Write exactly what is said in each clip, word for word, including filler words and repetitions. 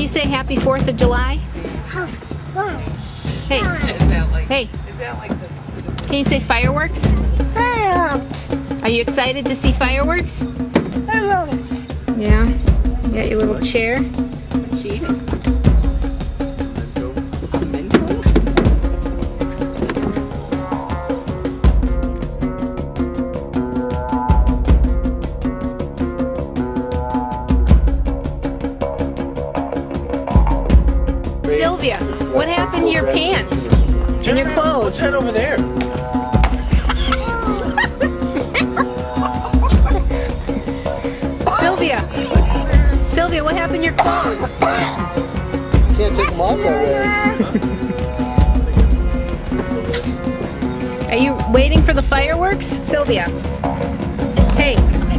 say happy fourth of July? Hey, hey, can you say fireworks? Fireworks. Are you excited to see fireworks? Fireworks. Yeah, you got your little chair. Cheese. Sylvia, what happened to your pants and your clothes? What's that over there? Sylvia, Sylvia, what happened to your clothes? Can't take them off that way. Are you waiting for the fireworks? Sylvia, hey.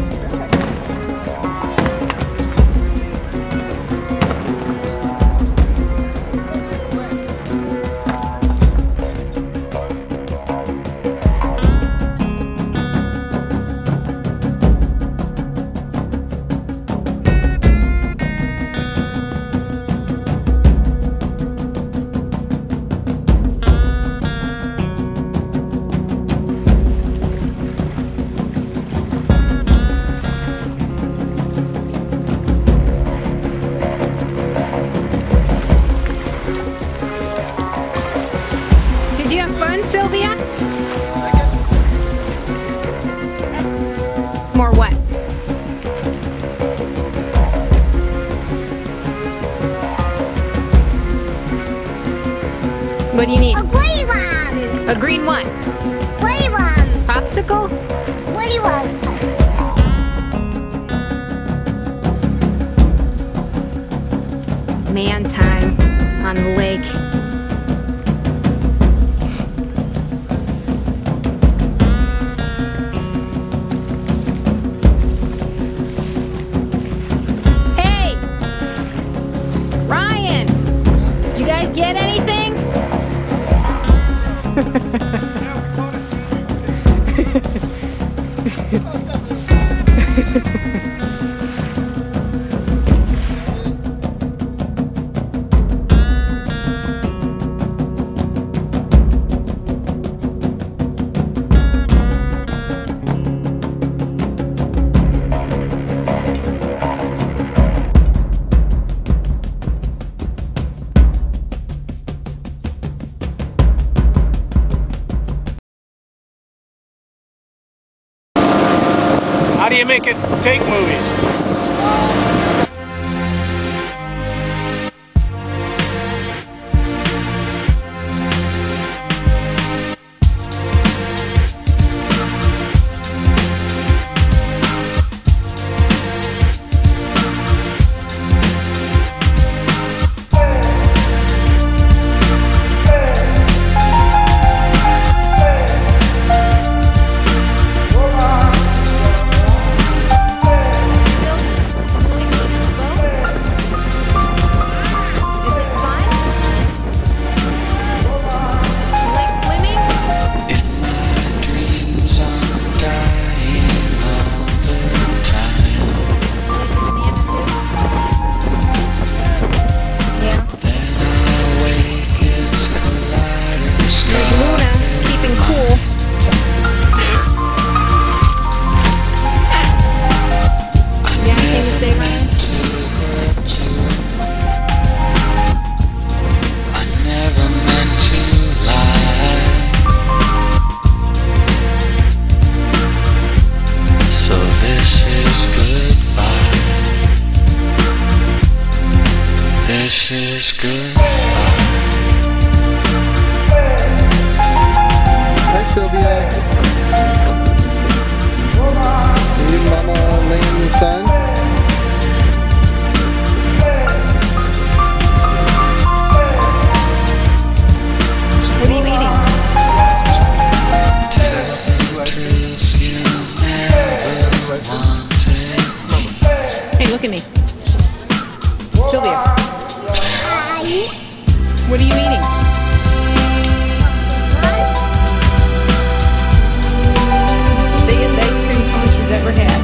Did you have fun, Sylvia? More what? What do you need? A green one. A green what? Green one. Popsicle? Green one. Man time on the lake. Hey! Ryan! Did you guys get anything? How do you make it take movies? This is good. Hi, Sylvia. Are you Mama laying in the sun? What are you eating? Hey, look at me. Sylvia. What are you eating? Biggest ice cream cone she's ever had.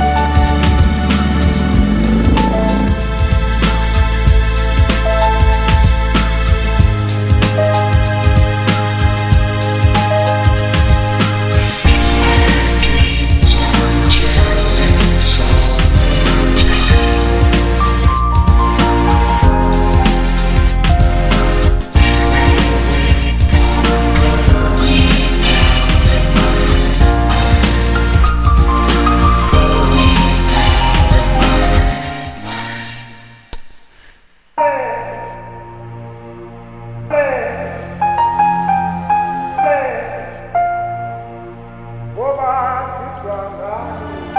Oba, Siswanga.